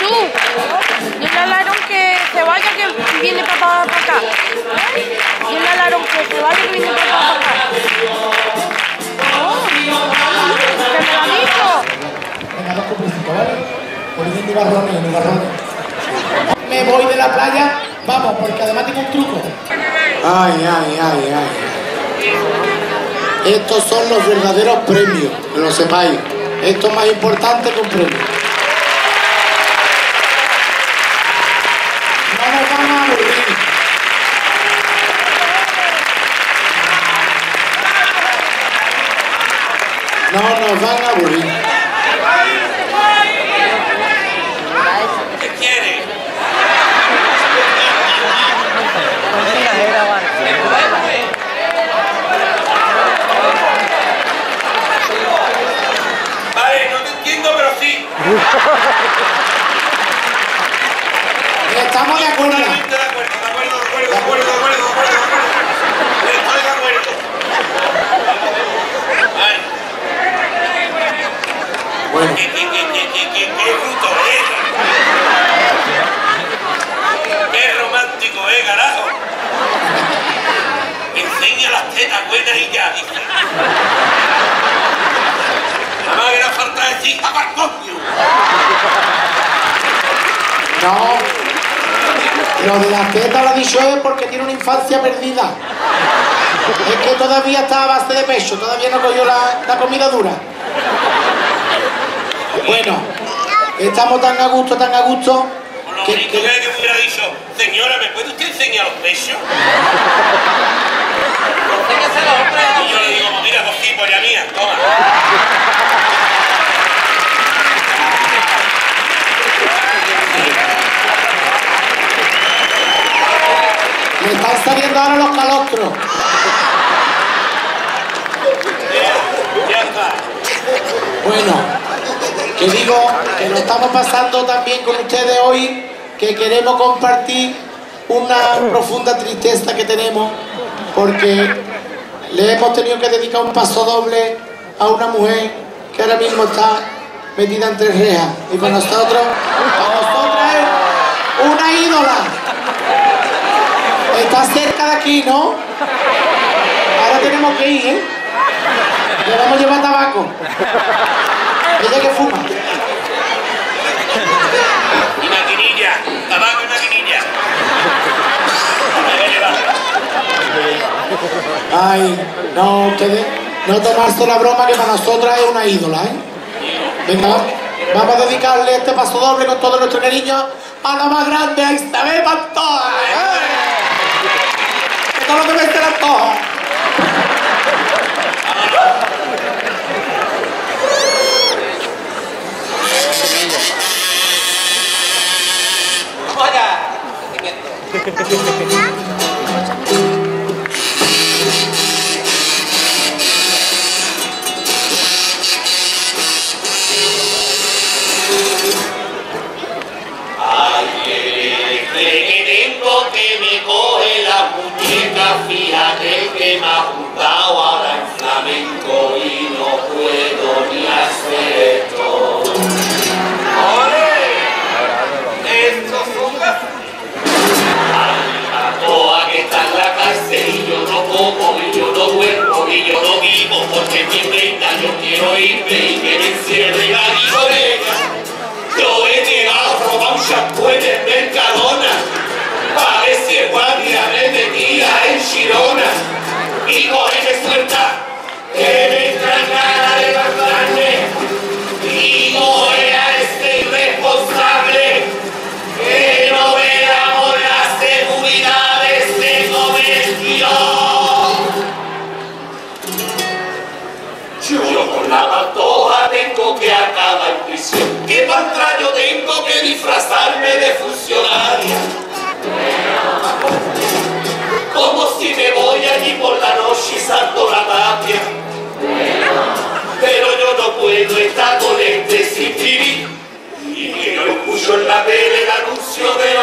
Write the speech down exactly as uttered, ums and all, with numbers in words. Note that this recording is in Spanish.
tú. Dile al Aaron que se vaya, que viene papá para acá. Dile al Aaron que se vaya, que viene papá para acá. Oh, que me lo ha dicho. Venga, dos cumplicitos, ¿vale? Ponen nubarrones, nubarrones. Me voy de la playa, vamos, porque además tengo un truco. Ay, ay, ay, ay. Estos son los verdaderos premios, que lo sepáis. Esto es más importante que un premio. No nos van a aburrir. No nos van a aburrir. ¿Qué quiere? Vale, no te entiendo, pero sí. Estamos de acuerdo. Totalmente de acuerdo, de acuerdo, de acuerdo, de acuerdo, de acuerdo, de acuerdo, de acuerdo. Estoy de acuerdo. Vale. Bueno. ¿Qué, qué, qué, qué, qué, qué, qué bruto es? Qué romántico, ¿eh, carajo? Enseña las tetas buenas y ya, dice. Nada más que no falta decir ¡a coño! No. Lo de las tetas lo ha dicho él porque tiene una infancia perdida. Es que todavía está a base de pecho, todavía no cogió la, la comida dura. Bueno, estamos tan a gusto, tan a gusto. Por lo que, bonito que... que es que me hubiera dicho, señora, ¿me puede usted enseñar los pechos? Y yo le digo, pues mira, pues sí, polla mía, toma. Me están saliendo ahora los calostros. Ya, ya está. Bueno, que digo que lo estamos pasando también con ustedes hoy, que queremos compartir una profunda tristeza que tenemos porque le hemos tenido que dedicar un paso doble a una mujer que ahora mismo está metida entre rejas y para nosotros, para nosotras es una ídola. Está cerca de aquí, ¿no? Ahora tenemos que ir, ¿eh? Le vamos a llevar tabaco. Ella que fuma. Y maquinilla, tabaco y maquinilla. Ay, no, ustedes, no tomarse la broma que para nosotras es una ídola, ¿eh? Venga, vamos a dedicarle este paso doble con todo nuestro cariño a la más grande, a Isabel Pantoja, ¿eh? Que todo lo que me esté la antoja. ¡Vamos allá! Fíjate que me ha juntado ahora en flamenco y no puedo ni hacer esto. ¡Ole! ¡Estos son gas! A toa que está en la cárcel y yo no como y yo no duermo y yo no vivo porque mi reina yo quiero irme y que me encierre la vivo de ella. Yo he llegado a robar un champú en el Mercadona. Parece guardia me metía en Girona y coge suelta que me entra ganas de levantarme y coge a este irresponsable que no veamos las seguridades de convención. Yo con la Pantoja tengo que acabar en prisión, que para yo tengo que disfrazarme de funcionaria. Como si me voy allí por la noche y salto la tapia. Pero yo no puedo estar con este sin vivir. Y que yo escucho en la tele el anuncio de